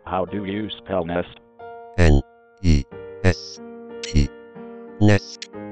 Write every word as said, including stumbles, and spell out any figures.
How do you spell nest? N E S T. Nest.